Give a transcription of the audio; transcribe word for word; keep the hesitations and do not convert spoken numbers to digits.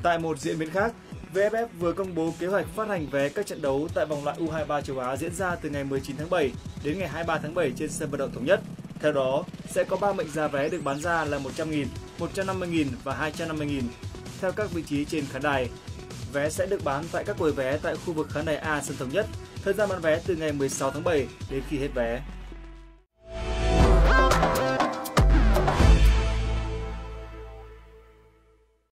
Tại một diễn biến khác, vê ép ép vừa công bố kế hoạch phát hành vé các trận đấu tại vòng loại U hai mươi ba châu Á diễn ra từ ngày mười chín tháng bảy đến ngày hai mươi ba tháng bảy trên sân vận động Thống Nhất. Theo đó, sẽ có ba mệnh giá vé được bán ra là một trăm nghìn, một trăm năm mươi nghìn và hai trăm năm mươi nghìn theo các vị trí trên khán đài. Vé sẽ được bán tại các quầy vé tại khu vực khán đài A sân Thống Nhất. Thời gian bán vé từ ngày mười sáu tháng bảy đến khi hết vé.